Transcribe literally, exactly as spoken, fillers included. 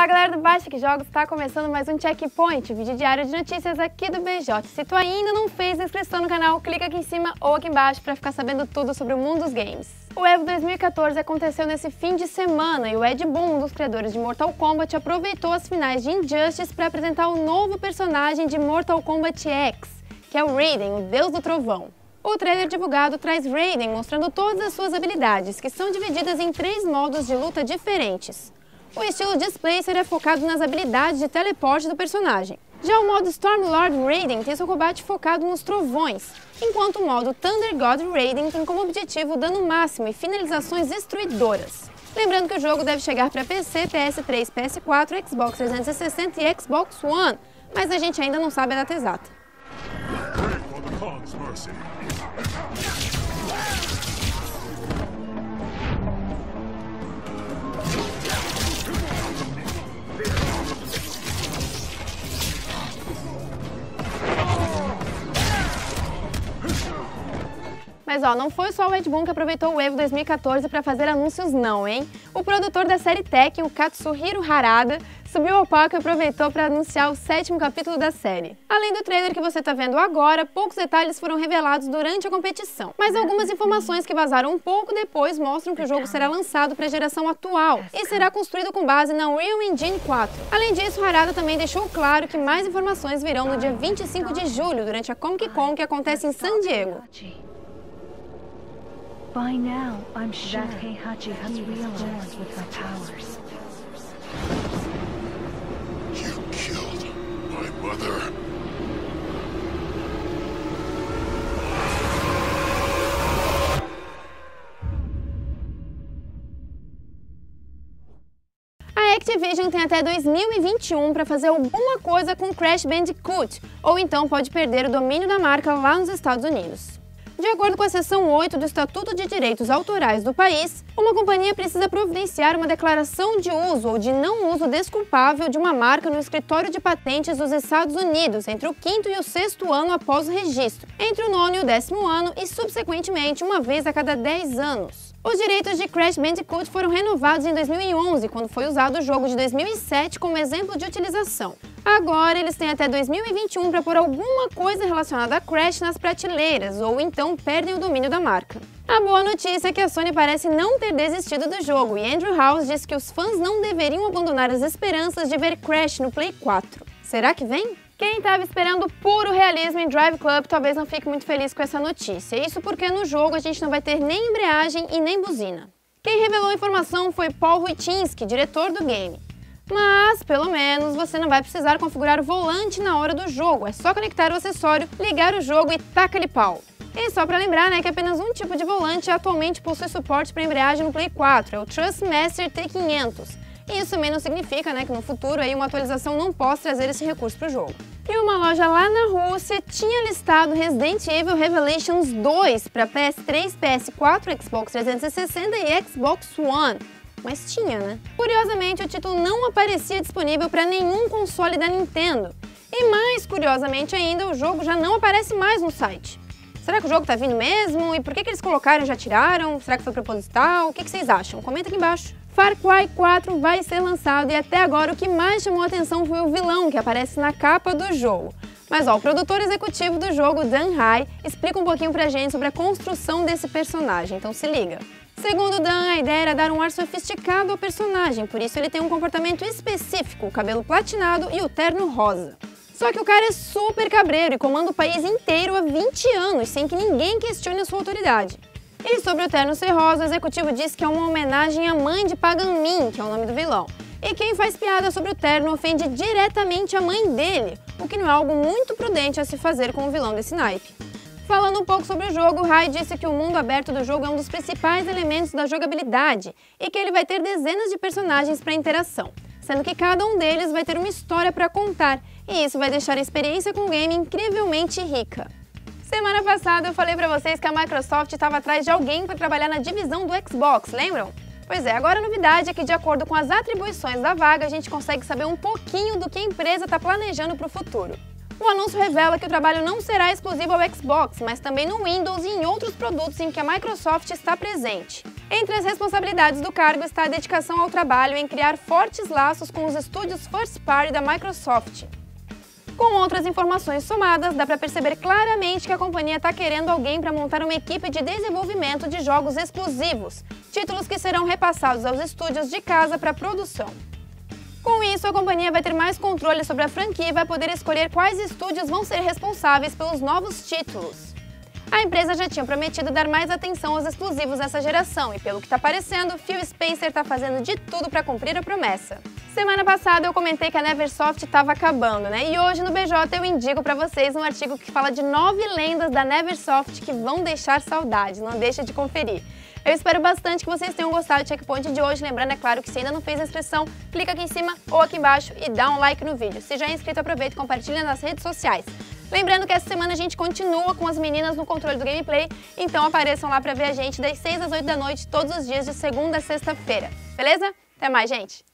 Olá galera do Baixa Que Jogos, está começando mais um Checkpoint, vídeo diário de notícias aqui do B J. Se tu ainda não fez a inscrição no canal, clica aqui em cima ou aqui embaixo para ficar sabendo tudo sobre o mundo dos games. O EVO dois mil e quatorze aconteceu nesse fim de semana e o Ed Boon, um dos criadores de Mortal Kombat, aproveitou as finais de Injustice para apresentar o novo personagem de Mortal Kombat X, que é o Raiden, o Deus do Trovão. O trailer divulgado traz Raiden mostrando todas as suas habilidades, que são divididas em três modos de luta diferentes. O estilo Displacer é focado nas habilidades de teleporte do personagem. Já o modo Stormlord Raiden tem seu combate focado nos trovões, enquanto o modo Thunder God Raiden tem como objetivo o dano máximo e finalizações destruidoras. Lembrando que o jogo deve chegar para P C, P S três, P S quatro, Xbox trezentos e sessenta e Xbox One, mas a gente ainda não sabe a data exata. Mas ó, não foi só o Ed Boon que aproveitou o EVO dois mil e quatorze para fazer anúncios não, hein? O produtor da série Tekken, o Katsuhiro Harada, subiu ao palco e aproveitou para anunciar o sétimo capítulo da série. Além do trailer que você tá vendo agora, poucos detalhes foram revelados durante a competição. Mas algumas informações que vazaram um pouco depois mostram que o jogo será lançado para a geração atual e será construído com base na Unreal Engine quatro. Além disso, Harada também deixou claro que mais informações virão no dia vinte e cinco de julho, durante a Comic Con que acontece em San Diego. By now, I'm sure that Heihachi has realized with her powers. You killed my mother. A Activision tem até dois mil e vinte e um para fazer alguma coisa com Crash Bandicoot, ou então pode perder o domínio da marca lá nos Estados Unidos. De acordo com a seção oito do Estatuto de Direitos Autorais do país, uma companhia precisa providenciar uma declaração de uso ou de não uso desculpável de uma marca no escritório de patentes dos Estados Unidos entre o quinto e o sexto ano após o registro, entre o nono e o décimo ano e, subsequentemente, uma vez a cada dez anos. Os direitos de Crash Bandicoot foram renovados em dois mil e onze, quando foi usado o jogo de dois mil e sete como exemplo de utilização. Agora, eles têm até dois mil e vinte e um para pôr alguma coisa relacionada a Crash nas prateleiras, ou então perdem o domínio da marca. A boa notícia é que a Sony parece não ter desistido do jogo, e Andrew House disse que os fãs não deveriam abandonar as esperanças de ver Crash no Play quatro. Será que vem? Quem estava esperando puro realismo em Drive Club talvez não fique muito feliz com essa notícia, isso porque no jogo a gente não vai ter nem embreagem e nem buzina. Quem revelou a informação foi Paul Ruitinski, diretor do game. Mas, pelo menos, você não vai precisar configurar o volante na hora do jogo, é só conectar o acessório, ligar o jogo e taca-lhe pau. E só para lembrar, né, que apenas um tipo de volante atualmente possui suporte para embreagem no Play quatro, é o Trustmaster T quinhentos. E isso também não significa, né, que no futuro aí uma atualização não possa trazer esse recurso para o jogo. E uma loja lá na Rússia tinha listado Resident Evil Revelations dois para P S três, P S quatro, Xbox trezentos e sessenta e Xbox One. Mas tinha, né? Curiosamente, o título não aparecia disponível para nenhum console da Nintendo. E mais curiosamente ainda, o jogo já não aparece mais no site. Será que o jogo tá vindo mesmo? E por que, que eles colocaram e já tiraram? Será que foi proposital? O que, que vocês acham? Comenta aqui embaixo. Far Cry quatro vai ser lançado e até agora o que mais chamou a atenção foi o vilão que aparece na capa do jogo. Mas ó, o produtor executivo do jogo, Dan Hai, explica um pouquinho pra gente sobre a construção desse personagem, então se liga. Segundo Dan, a ideia era dar um ar sofisticado ao personagem, por isso ele tem um comportamento específico, o cabelo platinado e o terno rosa. Só que o cara é super cabreiro e comanda o país inteiro há vinte anos, sem que ninguém questione a sua autoridade. E sobre o terno ser rosa, o executivo disse que é uma homenagem à mãe de Pagan Min, que é o nome do vilão. E quem faz piada sobre o terno ofende diretamente a mãe dele, o que não é algo muito prudente a se fazer com um vilão desse naipe. Falando um pouco sobre o jogo, Hai disse que o mundo aberto do jogo é um dos principais elementos da jogabilidade e que ele vai ter dezenas de personagens para interação, sendo que cada um deles vai ter uma história para contar, e isso vai deixar a experiência com o game incrivelmente rica. Semana passada eu falei pra vocês que a Microsoft estava atrás de alguém para trabalhar na divisão do Xbox, lembram? Pois é, agora a novidade é que, de acordo com as atribuições da vaga, a gente consegue saber um pouquinho do que a empresa está planejando para o futuro. O anúncio revela que o trabalho não será exclusivo ao Xbox, mas também no Windows e em outros produtos em que a Microsoft está presente. Entre as responsabilidades do cargo está a dedicação ao trabalho em criar fortes laços com os estúdios first party da Microsoft. Com outras informações somadas, dá para perceber claramente que a companhia está querendo alguém para montar uma equipe de desenvolvimento de jogos exclusivos, títulos que serão repassados aos estúdios de casa para produção. Com isso, a companhia vai ter mais controle sobre a franquia e vai poder escolher quais estúdios vão ser responsáveis pelos novos títulos. A empresa já tinha prometido dar mais atenção aos exclusivos dessa geração e, pelo que está parecendo, Phil Spencer está fazendo de tudo para cumprir a promessa. Semana passada eu comentei que a Neversoft estava acabando, né? E hoje no B J eu indico para vocês um artigo que fala de nove lendas da Neversoft que vão deixar saudade, não deixa de conferir. Eu espero bastante que vocês tenham gostado do checkpoint de hoje, lembrando, é claro, que se ainda não fez a inscrição, clica aqui em cima ou aqui embaixo e dá um like no vídeo. Se já é inscrito, aproveita e compartilha nas redes sociais. Lembrando que essa semana a gente continua com as meninas no controle do gameplay, então apareçam lá para ver a gente das seis às oito da noite, todos os dias de segunda a sexta-feira. Beleza? Até mais, gente!